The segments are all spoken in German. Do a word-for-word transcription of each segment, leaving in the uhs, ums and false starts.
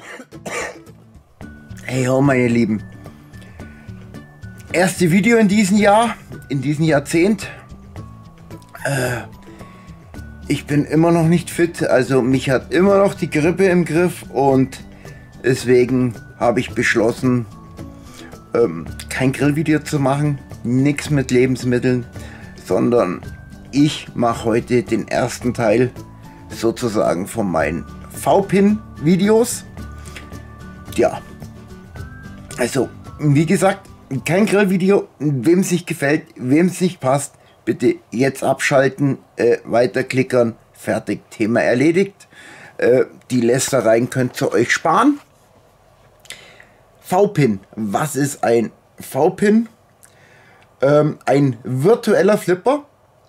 Hey ho, meine Lieben. Erste Video in diesem Jahr, in diesem Jahrzehnt. Äh, ich bin immer noch nicht fit, also mich hat immer noch die Grippe im Griff und deswegen habe ich beschlossen, ähm, kein Grillvideo zu machen, nichts mit Lebensmitteln, sondern ich mache heute den ersten Teil sozusagen von meinen V-Pin-Videos. Ja, also wie gesagt, kein Grillvideo. Wem es nicht gefällt, wem es nicht passt, bitte jetzt abschalten, äh, weiterklickern, fertig, Thema erledigt. Äh, die Lästereien könnt ihr euch sparen. V-Pin, was ist ein V-Pin? Ähm, ein virtueller Flipper.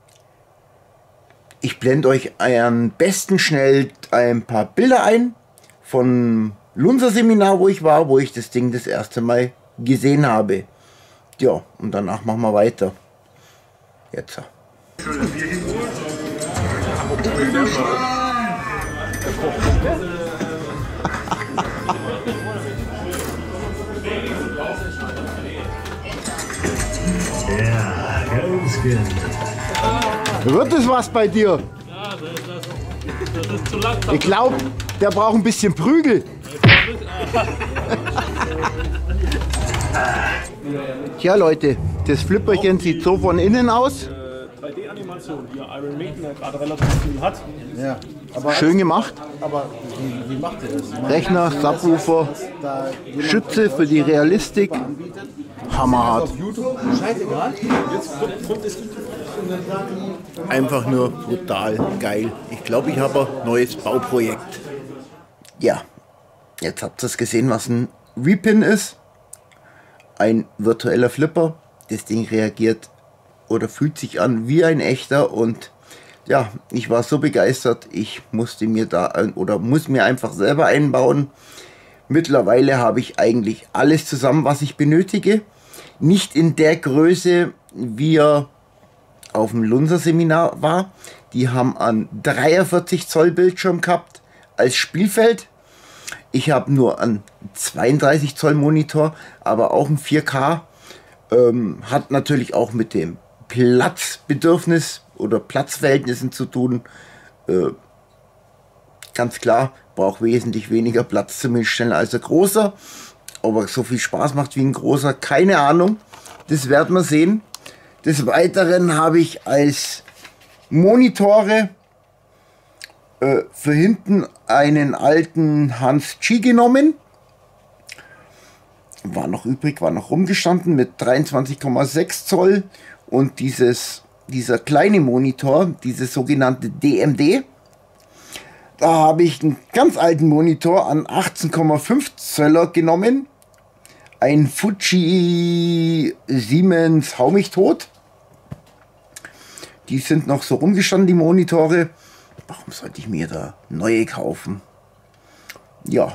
Ich blende euch am besten schnell ein paar Bilder ein von Lunser Seminar, wo ich war, wo ich das Ding das erste Mal gesehen habe. Ja, und danach machen wir weiter. Jetzt. Ja, ganz genau. Wird es was bei dir? Ja, das, das, das ist zu langsam. Ich glaube, der braucht ein bisschen Prügel. Tja Leute, das Flipperchen sieht so von innen aus. drei D-Animation, die Iron Maiden ja gerade relativ viel hat. Ja, aber, Schön gemacht. aber wie, wie macht ihr das? Rechner, Subwoofer, Schütze für die Realistik. Hammerhart. Scheißegal. Einfach nur brutal geil. Ich glaube, ich habe ein neues Bauprojekt. Ja, jetzt habt ihr es gesehen, was ein V-Pin ist. Ein virtueller Flipper. Das Ding reagiert oder fühlt sich an wie ein echter und ja, ich war so begeistert, ich musste mir da ein, oder muss mir einfach selber einbauen. Mittlerweile habe ich eigentlich alles zusammen, was ich benötige. Nicht in der Größe, wie er auf dem Lunser Seminar war. Die haben einen dreiundvierzig Zoll Bildschirm gehabt als Spielfeld. Ich habe nur einen zweiunddreißig Zoll Monitor, aber auch ein vier K. Ähm, hat natürlich auch mit dem Platzbedürfnis oder Platzverhältnissen zu tun. Äh, ganz klar, braucht wesentlich weniger Platz zum Hinstellen als ein großer. Ob er so viel Spaß macht wie ein großer, keine Ahnung. Das werden wir sehen. Des Weiteren habe ich als Monitore äh, für hinten einen alten Hans G genommen. War noch übrig, war noch rumgestanden mit dreiundzwanzig Komma sechs Zoll. Und dieses, dieser kleine Monitor, dieses sogenannte D M D, da habe ich einen ganz alten Monitor an achtzehn Komma fünf Zöller genommen. Ein Fuji Siemens Hau mich tot. Die sind noch so rumgestanden, die Monitore. Warum sollte ich mir da neue kaufen? Ja.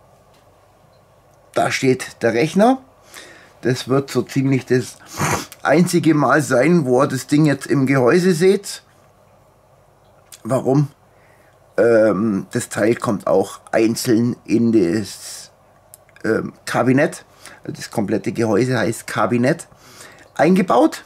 Da steht der Rechner. Das wird so ziemlich das einzige Mal sein, wo ihr das Ding jetzt im Gehäuse seht. Warum? Ähm, das Teil kommt auch einzeln in das ähm, Kabinett. Das komplette Gehäuse heißt Kabinett. Eingebaut.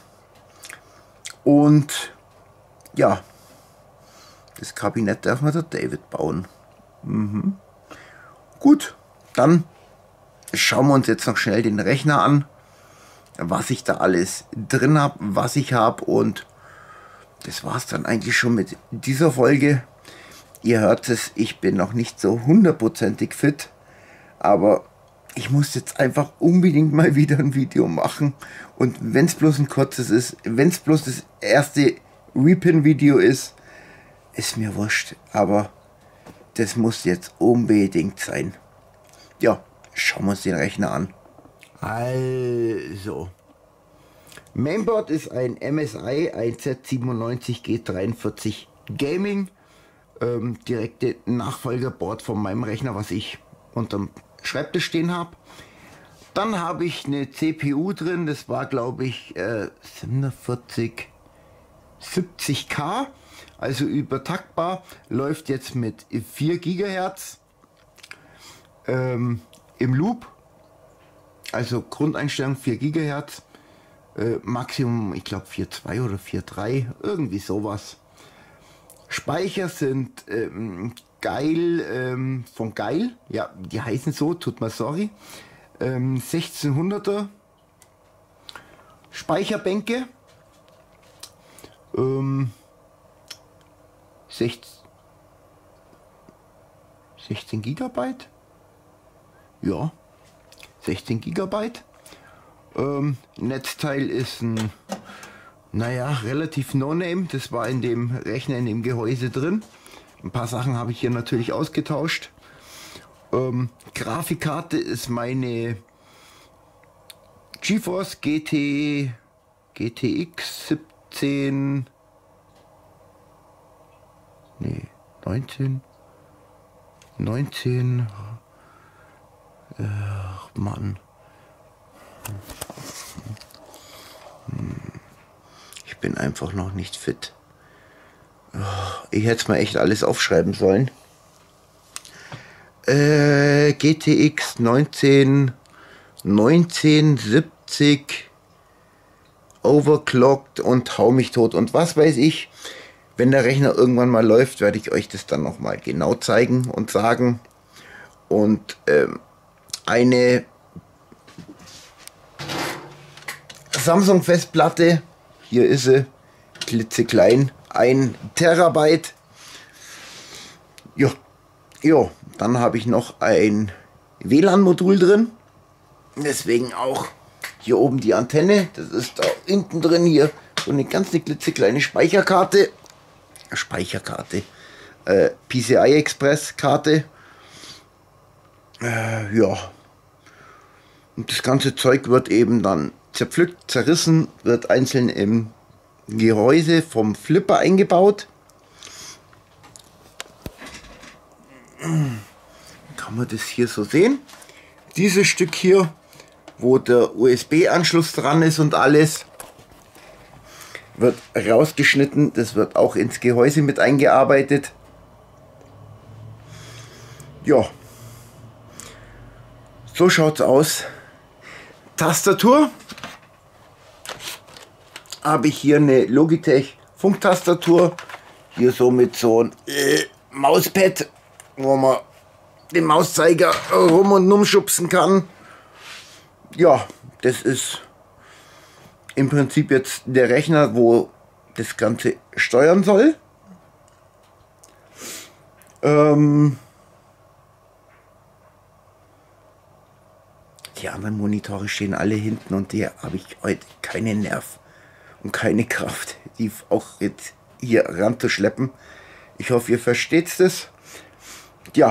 Und ja, das Kabinett darf man der David bauen. Mhm. Gut, dann schauen wir uns jetzt noch schnell den Rechner an, was ich da alles drin habe, was ich habe, und das war es dann eigentlich schon mit dieser Folge. Ihr hört es, ich bin noch nicht so hundertprozentig fit, aber ich muss jetzt einfach unbedingt mal wieder ein Video machen, und wenn es bloß ein kurzes ist, wenn es bloß das erste V-Pin-Video ist, ist mir wurscht, aber das muss jetzt unbedingt sein. Ja, schauen wir uns den Rechner an. Also, Mainboard ist ein M S I ein Z siebenundneunzig G dreiundvierzig Gaming, ähm, direkte Nachfolgerboard von meinem Rechner, was ich unterm Schreibtisch stehen habe. Dann habe ich eine C P U drin, das war glaube ich äh, siebenundvierzig siebzig K, also übertaktbar, läuft jetzt mit vier Gigahertz. ähm, im Loop, also Grundeinstellung vier Gigahertz, äh, Maximum, ich glaube vier Komma zwei oder vier Komma drei, irgendwie sowas. Speicher sind ähm, geil, ähm, von geil, ja, die heißen so, tut mir sorry, ähm, sechzehnhunderter Speicherbänke, ähm, sechzehn Gigabyte, ja, sechzehn Gigabyte, ähm, Netzteil ist ein, naja, relativ No-Name, das war in dem Rechner, in dem Gehäuse drin. Ein paar Sachen habe ich hier natürlich ausgetauscht. Ähm, Grafikkarte ist meine GeForce G T G T X siebzehn, nee, neunzehn, neunzehn, ach Mann. Ich bin einfach noch nicht fit. Ich hätte es mal echt alles aufschreiben sollen. Äh, G T X neunzehn, neunzehn siebzig, overclocked und hau mich tot und was weiß ich. Wenn der Rechner irgendwann mal läuft, werde ich euch das dann nochmal genau zeigen und sagen. Und ähm, eine Samsung Festplatte, hier ist sie, klitzeklein, ein Terabyte. Ja, ja, dann habe ich noch ein W L A N-Modul drin, deswegen auch hier oben die Antenne, das ist da hinten drin hier so eine ganz eine klitzekleine Speicherkarte, Speicherkarte, äh, P C I Express Karte, äh, ja, und das ganze Zeug wird eben dann zerpflückt, zerrissen, wird einzeln im Gehäuse vom Flipper eingebaut. Kann man das hier so sehen? Dieses Stück hier, wo der U S B-Anschluss dran ist und alles, wird rausgeschnitten. Das wird auch ins Gehäuse mit eingearbeitet. Ja, so schaut's aus. Tastatur. Habe ich hier eine Logitech Funktastatur, hier so mit so einem äh, Mauspad, wo man den Mauszeiger rum und umschubsen kann. Ja, das ist im Prinzip jetzt der Rechner, wo das Ganze steuern soll. Ähm, die anderen Monitore stehen alle hinten und die habe ich heute keinen Nerv und keine Kraft, die auch jetzt hier ranzuschleppen. Ich hoffe, ihr versteht es. Ja,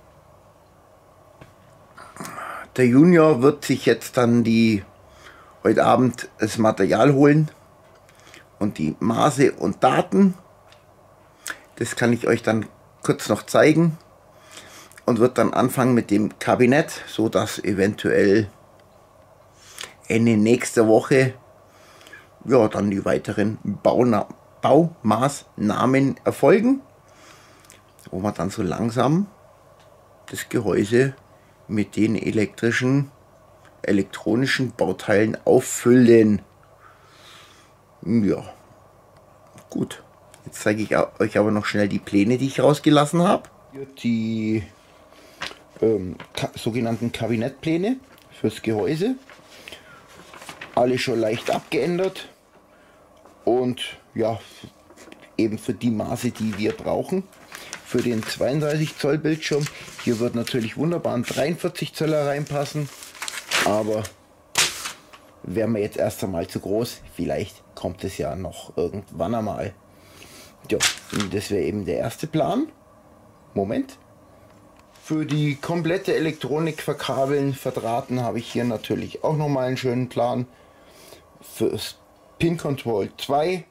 der Junior wird sich jetzt dann die heute Abend das Material holen und die Maße und Daten. Das kann ich euch dann kurz noch zeigen und wird dann anfangen mit dem Kabinett, so dass eventuell Ende nächster Woche ja dann die weiteren Bauna Baumaßnahmen erfolgen, wo man dann so langsam das Gehäuse mit den elektrischen, elektronischen Bauteilen auffüllen. Ja, gut. Jetzt zeige ich euch aber noch schnell die Pläne, die ich rausgelassen habe. Die ähm, sogenannten Kabinettpläne fürs Gehäuse. Alle schon leicht abgeändert. Und ja, eben für die Maße, die wir brauchen. Für den zweiunddreißig Zoll Bildschirm. Hier wird natürlich wunderbar ein dreiundvierzig Zöller reinpassen. Aber wäre mir jetzt erst einmal zu groß. Vielleicht kommt es ja noch irgendwann einmal. Ja, das wäre eben der erste Plan. Moment. Für die komplette Elektronik verkabeln, verdrahten habe ich hier natürlich auch nochmal einen schönen Plan. Fürs Pin Control zwei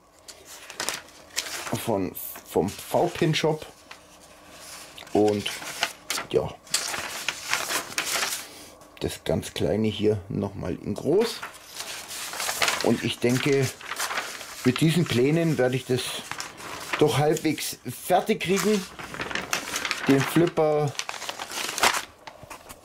von, vom V-Pin Shop. Und ja, das ganz kleine hier nochmal in groß. Und ich denke, mit diesen Plänen werde ich das doch halbwegs fertig kriegen. Den Flipper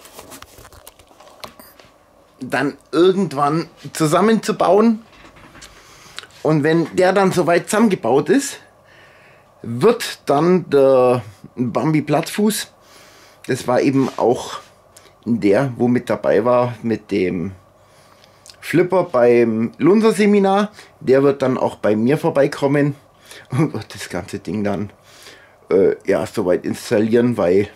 dann irgendwann zusammenzubauen. Und wenn der dann soweit zusammengebaut ist, wird dann der Bambi Plattfuß, das war eben auch der, wo mit dabei war, mit dem Flipper beim Lunser Seminar, der wird dann auch bei mir vorbeikommen und wird das ganze Ding dann äh, ja, soweit installieren, weil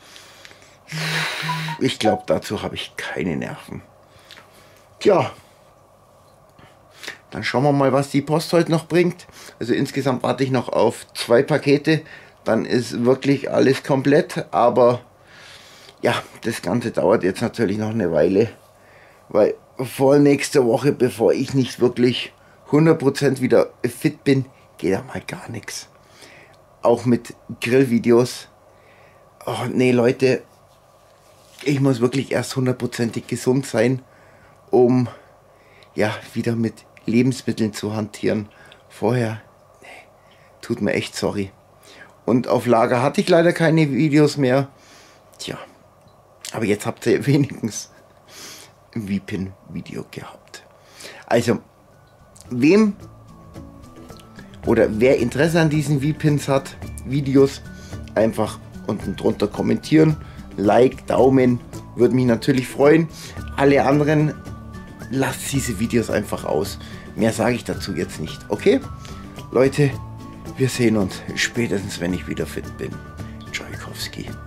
ich glaube, dazu habe ich keine Nerven. Tja, dann schauen wir mal, was die Post heute noch bringt. Also insgesamt warte ich noch auf zwei Pakete. Dann ist wirklich alles komplett. Aber ja, das Ganze dauert jetzt natürlich noch eine Weile. Weil vor nächster Woche, bevor ich nicht wirklich hundert Prozent wieder fit bin, geht da mal gar nichts. Auch mit Grillvideos. Oh nee, Leute. Ich muss wirklich erst hundertprozentig gesund sein, um ja wieder mit Lebensmitteln zu hantieren. Vorher, nee, tut mir echt sorry. Und auf Lager hatte ich leider keine Videos mehr. Tja, aber jetzt habt ihr wenigstens ein V-Pin-Video gehabt. Also, wem oder wer Interesse an diesen V-Pins hat, Videos, einfach unten drunter kommentieren. Like, Daumen, würde mich natürlich freuen. Alle anderen, lasst diese Videos einfach aus. Mehr sage ich dazu jetzt nicht. Okay? Leute, wir sehen uns spätestens, wenn ich wieder fit bin. Tschaikowski.